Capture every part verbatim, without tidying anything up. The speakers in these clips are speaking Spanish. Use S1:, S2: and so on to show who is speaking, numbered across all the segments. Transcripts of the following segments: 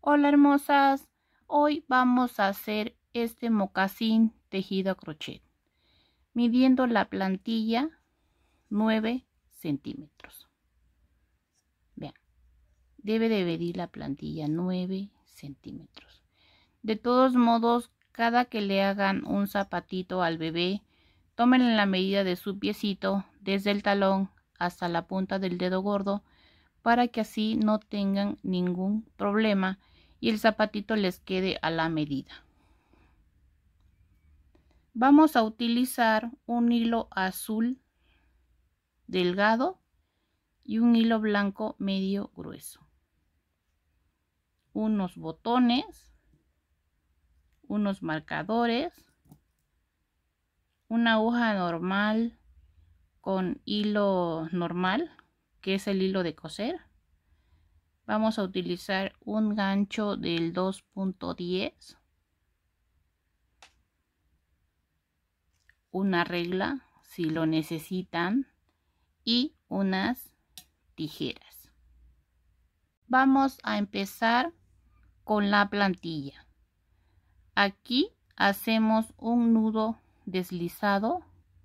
S1: Hola hermosas, hoy vamos a hacer este mocasín tejido a crochet, midiendo la plantilla nueve centímetros. Vean, debe de medir la plantilla nueve centímetros. De todos modos, cada que le hagan un zapatito al bebé, tomen la medida de su piecito desde el talón hasta la punta del dedo gordo, para que así no tengan ningún problema y el zapatito les quede a la medida. Vamos a utilizar un hilo azul delgado y un hilo blanco medio grueso, unos botones, unos marcadores, una aguja normal con hilo normal, que es el hilo de coser. Vamos a utilizar un gancho del dos punto diez, una regla si lo necesitan y unas tijeras. Vamos a empezar con la plantilla. Aquí hacemos un nudo deslizado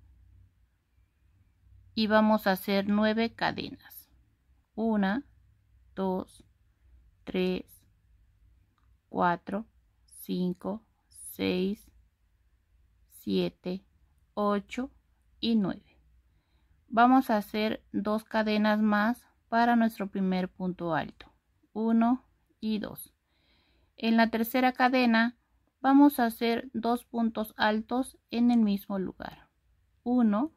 S1: y vamos a hacer nueve cadenas. Una, dos, tres, cuatro, cinco, seis, siete, ocho y nueve. Vamos a hacer dos cadenas más para nuestro primer punto alto, uno y dos. En la tercera cadena vamos a hacer dos puntos altos en el mismo lugar, uno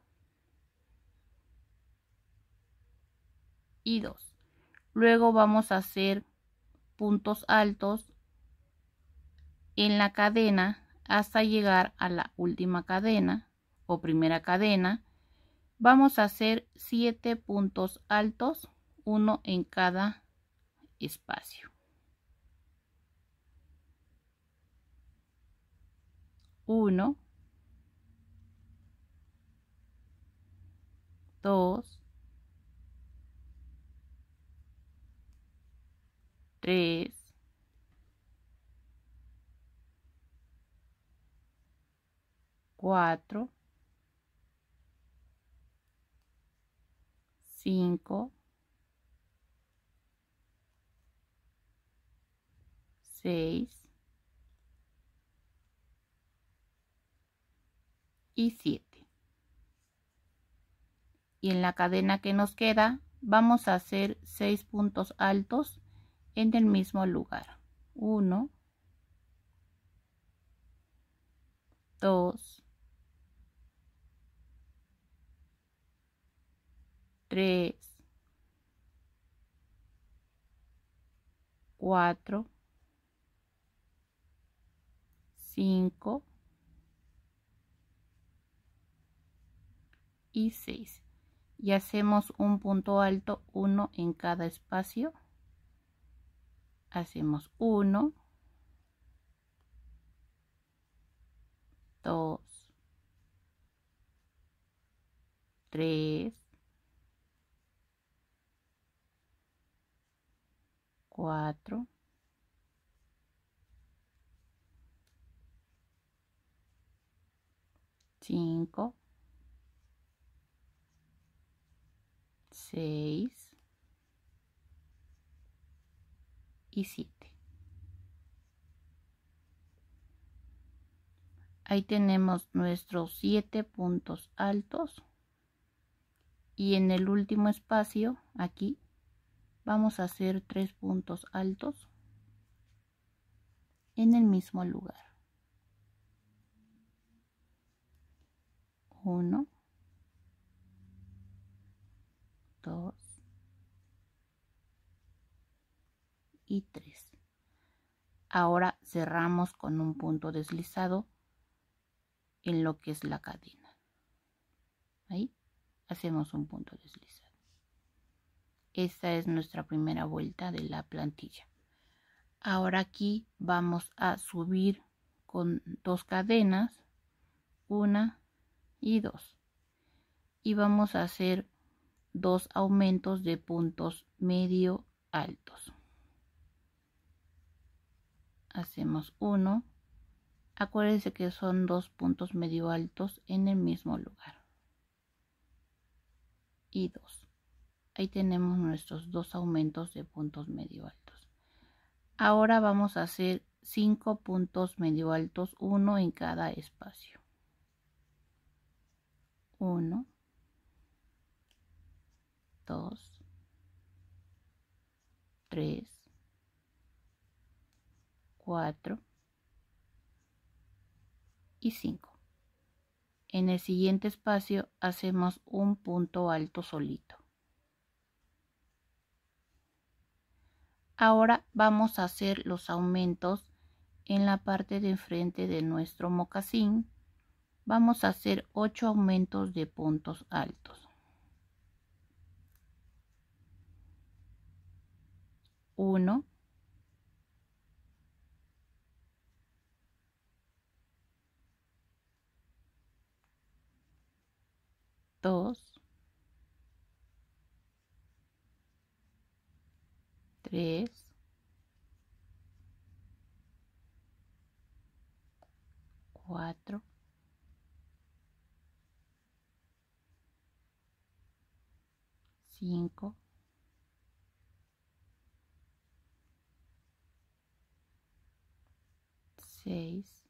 S1: y dos. Luego vamos a hacer puntos altos en la cadena hasta llegar a la última cadena o primera cadena. Vamos a hacer siete puntos altos, uno en cada espacio. uno, dos, tres, cuatro, cinco, seis y siete. Y en la cadena que nos queda vamos a hacer seis puntos altos en el mismo lugar, uno, dos, tres, cuatro, cinco y seis. Y hacemos un punto alto, uno en cada espacio. Hacemos uno, dos, tres, cuatro, cinco, seis y siete. Ahí tenemos nuestros siete puntos altos y en el último espacio aquí vamos a hacer tres puntos altos en el mismo lugar, uno, dos y tres. Ahora cerramos con un punto deslizado en lo que es la cadena. Ahí hacemos un punto deslizado. Esta es nuestra primera vuelta de la plantilla. Ahora aquí vamos a subir con dos cadenas, una y dos, y vamos a hacer dos aumentos de puntos medio altos. hacemos uno. Acuérdense que son dos puntos medio altos en el mismo lugar. Y dos. Ahí tenemos nuestros dos aumentos de puntos medio altos. Ahora vamos a hacer cinco puntos medio altos, uno en cada espacio. uno, dos, tres, cuatro y cinco. En el siguiente espacio hacemos un punto alto solito. Ahora vamos a hacer los aumentos en la parte de enfrente de nuestro mocasín. Vamos a hacer ocho aumentos de puntos altos. uno, dos, tres, cuatro, cinco, seis,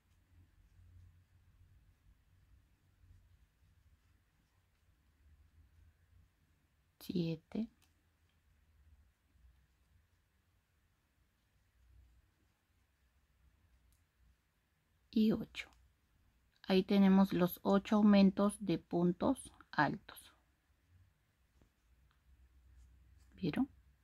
S1: siete, y ocho. Ahí tenemos los ocho aumentos de puntos altos. ¿Vieron?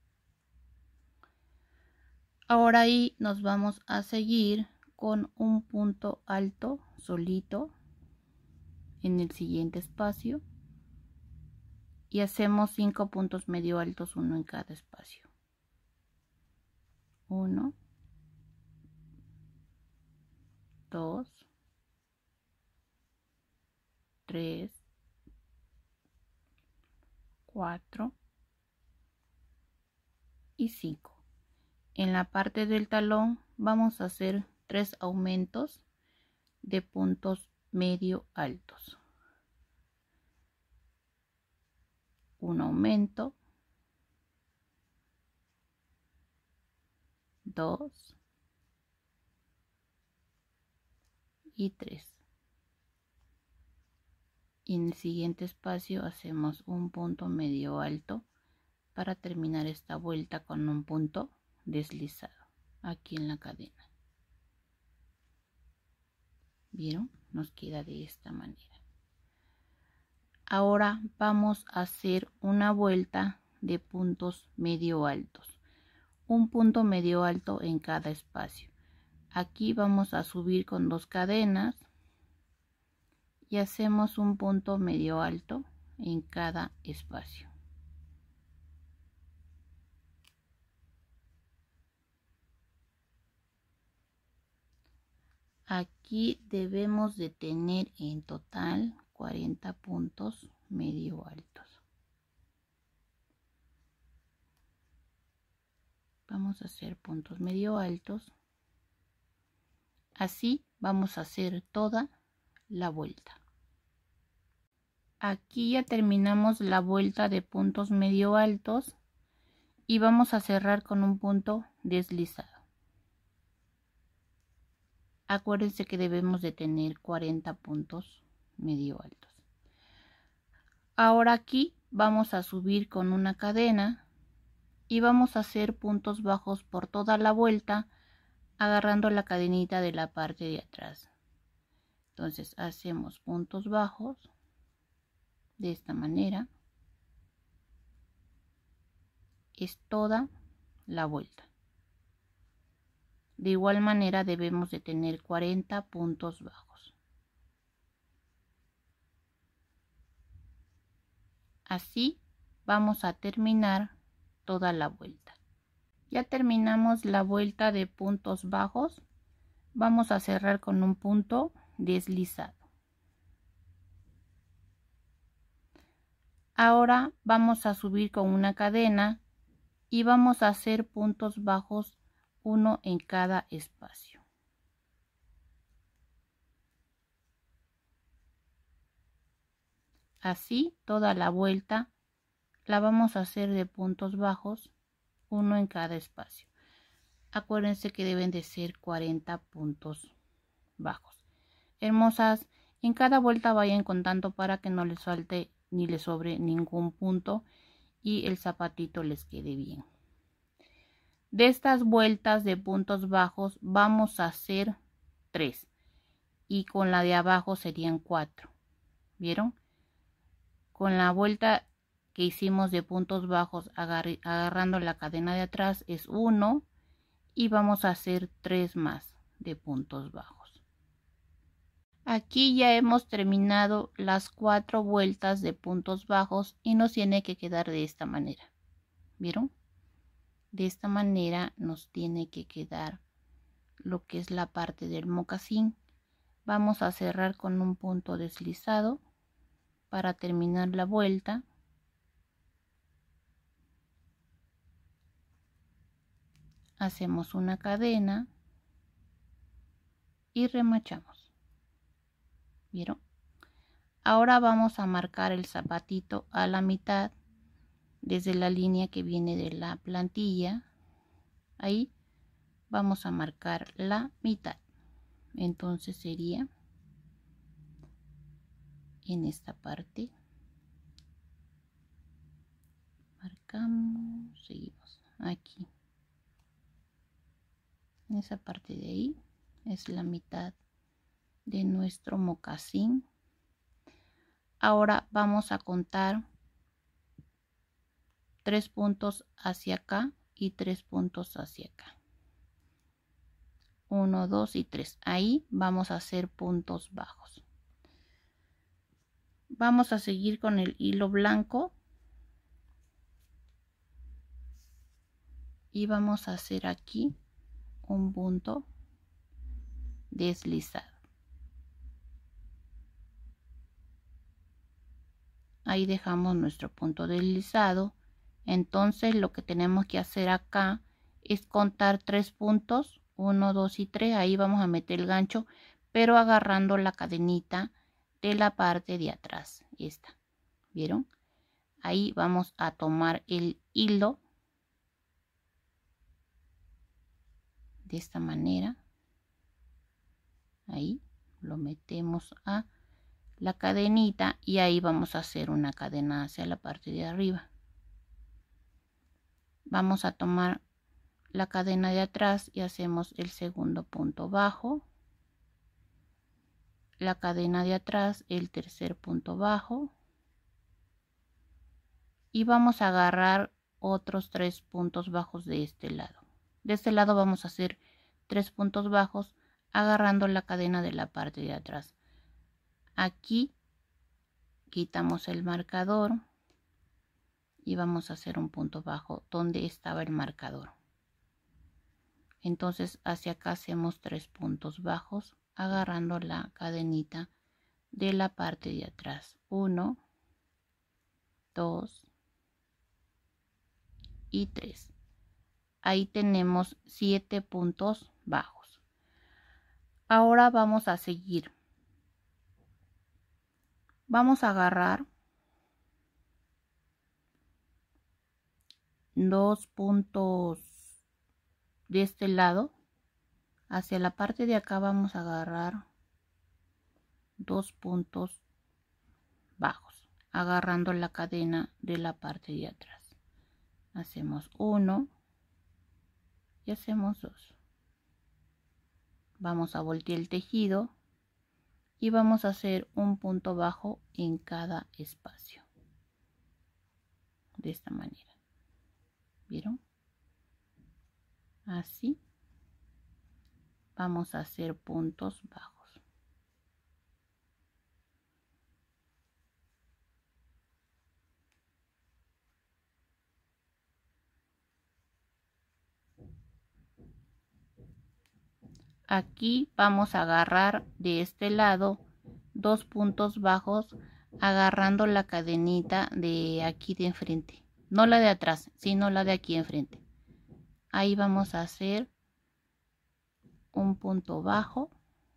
S1: Ahora ahí nos vamos a seguir con un punto alto solito en el siguiente espacio y hacemos cinco puntos medio altos, uno en cada espacio. uno, dos, tres, cuatro y cinco. En la parte del talón vamos a hacer tres aumentos de puntos medio altos. Un aumento, dos y tres. Y en el siguiente espacio hacemos un punto medio alto para terminar esta vuelta con un punto deslizado aquí en la cadena. ¿Vieron? Nos queda de esta manera. Ahora vamos a hacer una vuelta de puntos medio altos, un punto medio alto en cada espacio. Aquí vamos a subir con dos cadenas y hacemos un punto medio alto en cada espacio. Aquí debemos de tener en total cuarenta puntos medio altos. Vamos a hacer puntos medio altos. Así vamos a hacer toda la vuelta. Aquí ya terminamos la vuelta de puntos medio altos y vamos a cerrar con un punto deslizado. Acuérdense que debemos de tener cuarenta puntos medio altos. Ahora aquí vamos a subir con una cadena y vamos a hacer puntos bajos por toda la vuelta agarrando la cadenita de la parte de atrás. Entonces hacemos puntos bajos de esta manera. Es toda la vuelta. De igual manera debemos de tener cuarenta puntos bajos. Así vamos a terminar toda la vuelta. Ya terminamos la vuelta de puntos bajos. Vamos a cerrar con un punto deslizado. Ahora vamos a subir con una cadena y vamos a hacer puntos bajos uno en cada espacio. Así toda la vuelta la vamos a hacer de puntos bajos, uno en cada espacio. Acuérdense que deben de ser cuarenta puntos bajos. Hermosas, en cada vuelta vayan contando para que no les falte ni les sobre ningún punto y el zapatito les quede bien. De estas vueltas de puntos bajos vamos a hacer tres y con la de abajo serían cuatro. ¿Vieron? Con la vuelta que hicimos de puntos bajos agar agarrando la cadena de atrás es uno y vamos a hacer tres más de puntos bajos. Aquí ya hemos terminado las cuatro vueltas de puntos bajos y nos tiene que quedar de esta manera. ¿Vieron? De esta manera nos tiene que quedar lo que es la parte del mocasín. Vamos a cerrar con un punto deslizado para terminar la vuelta. Hacemos una cadena y remachamos. ¿Vieron? Ahora vamos a marcar el zapatito a la mitad desde la línea que viene de la plantilla. Ahí vamos a marcar la mitad. Entonces sería en esta parte. Marcamos, seguimos aquí. En esa parte de ahí es la mitad de nuestro mocasín. Ahora vamos a contar tres puntos hacia acá y tres puntos hacia acá. uno, dos y tres. Ahí vamos a hacer puntos bajos. Vamos a seguir con el hilo blanco y vamos a hacer aquí un punto deslizado. Ahí dejamos nuestro punto deslizado. Entonces lo que tenemos que hacer acá es contar tres puntos, uno, dos y tres. Ahí vamos a meter el gancho, pero agarrando la cadenita de la parte de atrás. Esta, ¿vieron? Ahí vamos a tomar el hilo de esta manera. Ahí lo metemos a la cadenita y ahí vamos a hacer una cadena hacia la parte de arriba. Vamos a tomar la cadena de atrás y hacemos el segundo punto bajo, la cadena de atrás, el tercer punto bajo y vamos a agarrar otros tres puntos bajos de este lado. De este lado vamos a hacer tres puntos bajos agarrando la cadena de la parte de atrás. Aquí quitamos el marcador y vamos a hacer un punto bajo donde estaba el marcador. Entonces hacia acá hacemos tres puntos bajos agarrando la cadenita de la parte de atrás. uno, dos y tres. Ahí tenemos siete puntos bajos. Ahora vamos a seguir. Vamos a agarrar dos puntos de este lado. Hacia la parte de acá vamos a agarrar dos puntos bajos, agarrando la cadena de la parte de atrás. Hacemos uno y hacemos dos. Vamos a voltear el tejido y vamos a hacer un punto bajo en cada espacio de esta manera. ¿Vieron? Así vamos a hacer puntos bajos. Aquí vamos a agarrar de este lado dos puntos bajos agarrando la cadenita de aquí de enfrente, no la de atrás, sino la de aquí enfrente. Ahí vamos a hacer un punto bajo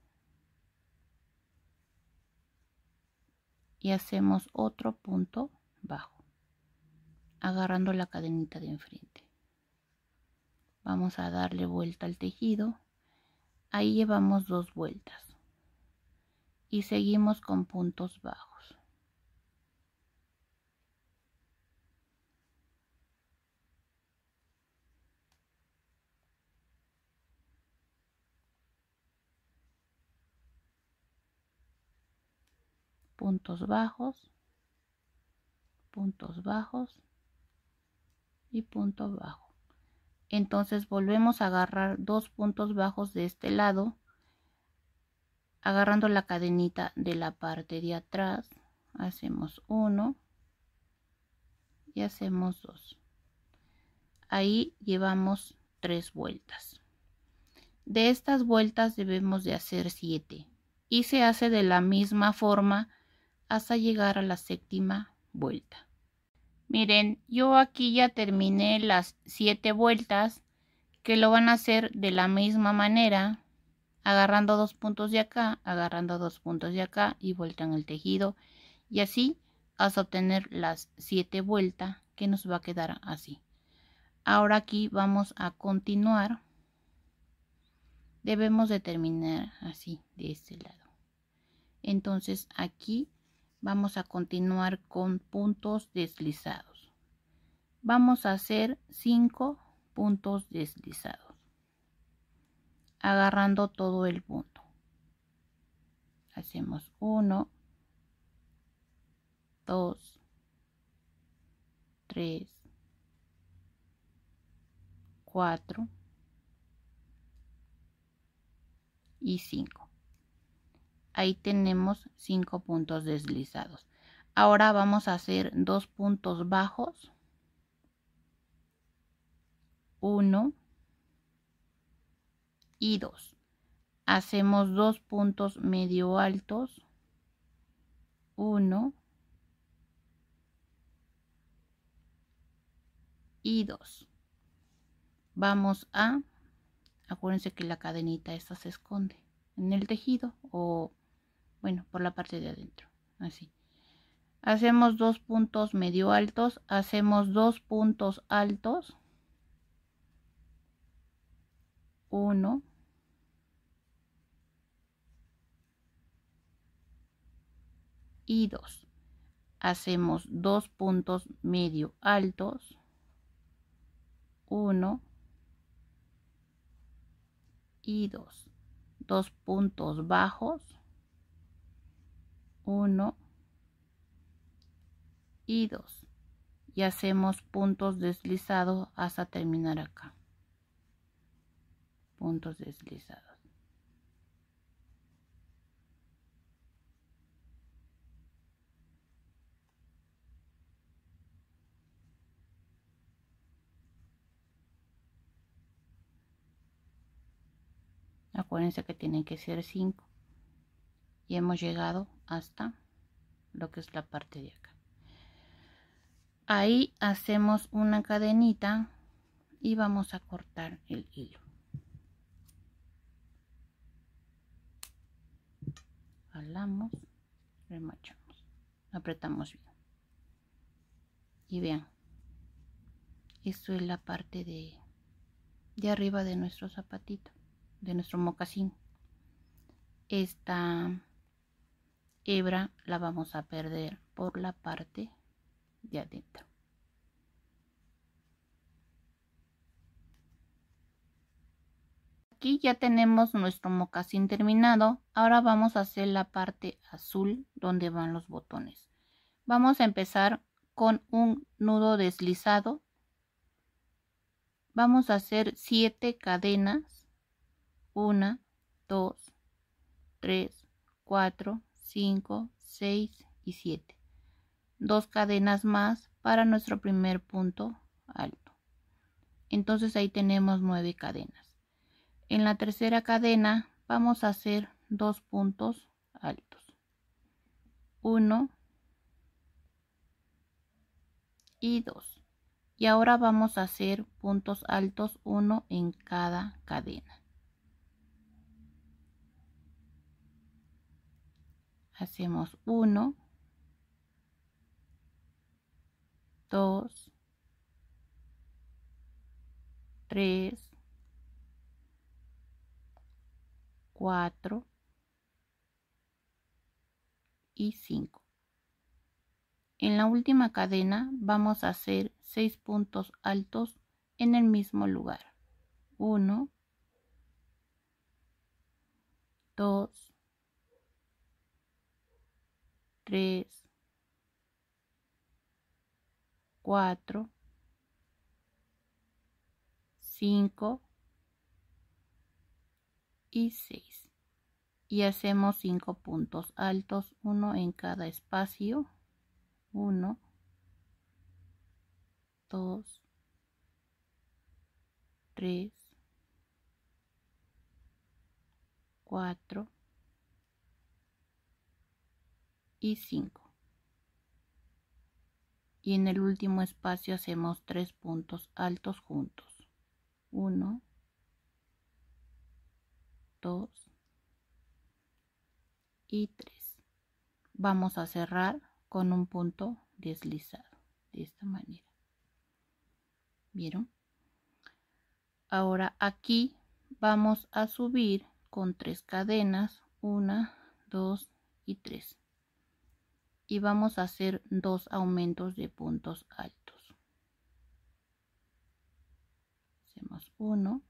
S1: y hacemos otro punto bajo, agarrando la cadenita de enfrente. Vamos a darle vuelta al tejido. Ahí llevamos dos vueltas y seguimos con puntos bajos. Puntos bajos, puntos bajos y punto bajo. Entonces volvemos a agarrar dos puntos bajos de este lado, agarrando la cadenita de la parte de atrás. Hacemos uno y hacemos dos. Ahí llevamos tres vueltas. De estas vueltas debemos de hacer siete y se hace de la misma forma hasta llegar a la séptima vuelta. Miren, yo aquí ya terminé las siete vueltas, que lo van a hacer de la misma manera, agarrando dos puntos de acá, agarrando dos puntos de acá y vueltan el tejido, y así hasta obtener las siete vueltas, que nos va a quedar así. Ahora aquí vamos a continuar. Debemos de terminar así de este lado. Entonces aquí vamos a continuar con puntos deslizados. Vamos a hacer cinco puntos deslizados, agarrando todo el punto. Hacemos uno, dos, tres, cuatro y cinco. Ahí tenemos cinco puntos deslizados. Ahora vamos a hacer dos puntos bajos, uno y dos. Hacemos dos puntos medio altos, uno y dos. Vamos a, acuérdense que la cadenita esta se esconde en el tejido, o bueno, por la parte de adentro, así. Hacemos dos puntos medio altos, hacemos dos puntos altos, uno y dos. Hacemos dos puntos medio altos, uno y dos. Dos puntos bajos, uno y dos. Y hacemos puntos deslizados hasta terminar acá. Puntos deslizados. Acuérdense que tienen que ser cinco. Y hemos llegado hasta lo que es la parte de acá. Ahí hacemos una cadenita y vamos a cortar el hilo. Jalamos, remachamos, apretamos bien. Y vean, esto es la parte de, de arriba de nuestro zapatito, de nuestro mocasín. Esta hebra la vamos a perder por la parte de adentro. Aquí ya tenemos nuestro mocasín terminado. Ahora vamos a hacer la parte azul donde van los botones. Vamos a empezar con un nudo deslizado. Vamos a hacer siete cadenas. Una, dos, tres, cuatro, cinco, seis y siete. Dos cadenas más para nuestro primer punto alto. Entonces ahí tenemos nueve cadenas. En la tercera cadena vamos a hacer dos puntos altos. Uno y dos. Y ahora vamos a hacer puntos altos, uno en cada cadena. hacemos uno, dos, tres, cuatro y cinco. En la última cadena vamos a hacer seis puntos altos en el mismo lugar. uno, dos, tres, cuatro, cinco y seis. Y hacemos cinco puntos altos, uno en cada espacio. uno, dos, tres, cuatro y cinco. Y en el último espacio hacemos tres puntos altos juntos. uno, dos y tres. Vamos a cerrar con un punto deslizado de esta manera. ¿Vieron? Ahora aquí vamos a subir con tres cadenas, una, dos y tres. Y vamos a hacer dos aumentos de puntos altos. Hacemos uno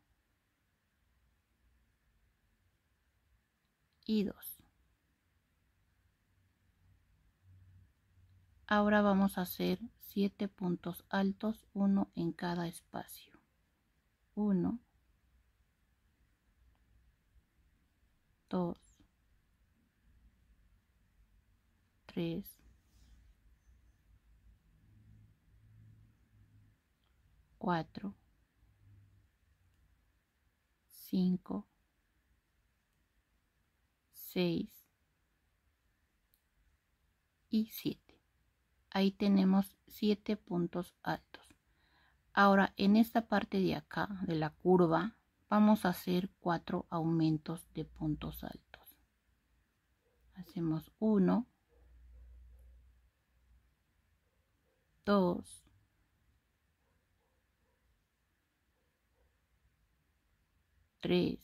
S1: y dos. Ahora vamos a hacer siete puntos altos, uno en cada espacio. uno, dos, tres, cuatro, cinco, seis y siete. Ahí tenemos siete puntos altos. Ahora en esta parte de acá de la curva vamos a hacer cuatro aumentos de puntos altos. Hacemos uno, dos, tres,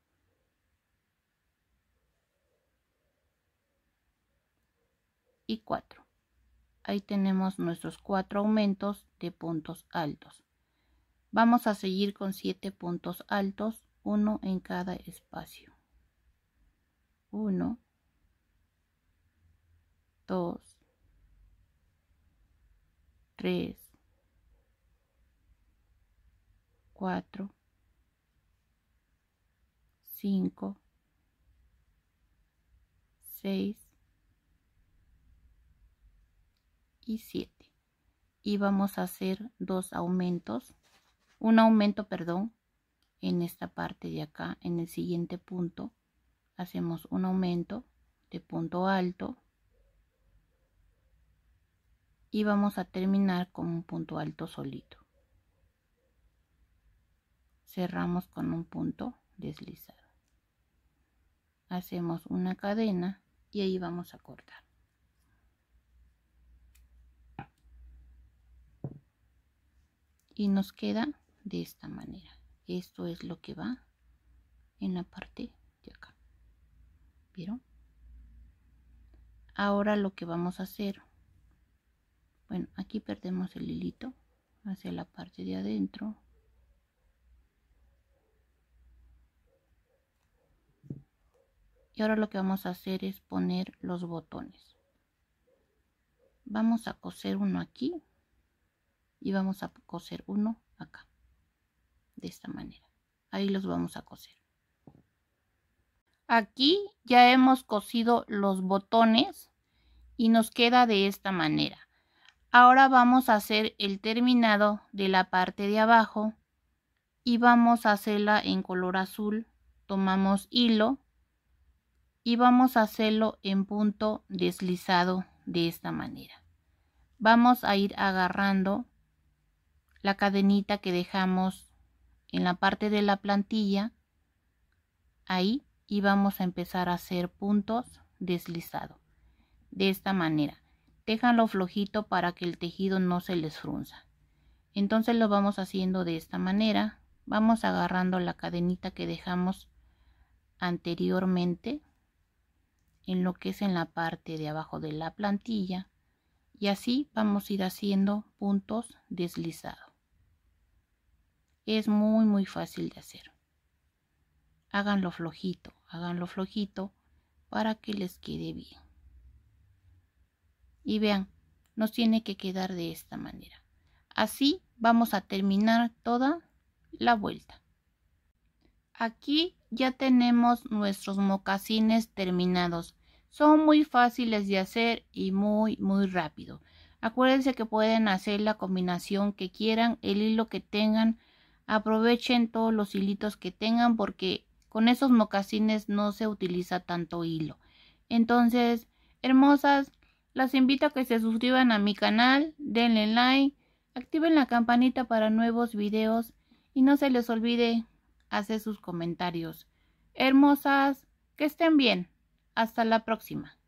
S1: y cuatro. Ahí tenemos nuestros cuatro aumentos de puntos altos. Vamos a seguir con siete puntos altos, uno en cada espacio. uno, dos, tres, cuatro, cinco, seis y siete. Y vamos a hacer dos aumentos, un aumento, perdón, en esta parte de acá, en el siguiente punto. Hacemos un aumento de punto alto y vamos a terminar con un punto alto solito. Cerramos con un punto deslizado. Hacemos una cadena y ahí vamos a cortar. Y nos queda de esta manera. Esto es lo que va en la parte de acá. ¿Vieron? Ahora lo que vamos a hacer, bueno, aquí perdemos el hilito hacia la parte de adentro. Y ahora lo que vamos a hacer es poner los botones. Vamos a coser uno aquí y vamos a coser uno acá. De esta manera. Ahí los vamos a coser. Aquí ya hemos cosido los botones y nos queda de esta manera. Ahora vamos a hacer el terminado de la parte de abajo y vamos a hacerla en color azul. Tomamos hilo y vamos a hacerlo en punto deslizado de esta manera. Vamos a ir agarrando la cadenita que dejamos en la parte de la plantilla, ahí, y vamos a empezar a hacer puntos deslizados. de esta manera. Déjanlo flojito para que el tejido no se les frunza. Entonces lo vamos haciendo de esta manera. Vamos agarrando la cadenita que dejamos anteriormente en lo que es en la parte de abajo de la plantilla, y así vamos a ir haciendo puntos deslizados. Es muy muy fácil de hacer. Háganlo flojito, háganlo flojito para que les quede bien. Y vean, nos tiene que quedar de esta manera. Así vamos a terminar toda la vuelta. Aquí ya tenemos nuestros mocasines terminados. Son muy fáciles de hacer y muy muy rápido. Acuérdense que pueden hacer la combinación que quieran, el hilo que tengan. Aprovechen todos los hilitos que tengan porque con esos mocasines no se utiliza tanto hilo. Entonces, hermosas, las invito a que se suscriban a mi canal, denle like, activen la campanita para nuevos videos y no se les olvide hacer sus comentarios. Hermosas, que estén bien. Hasta la próxima.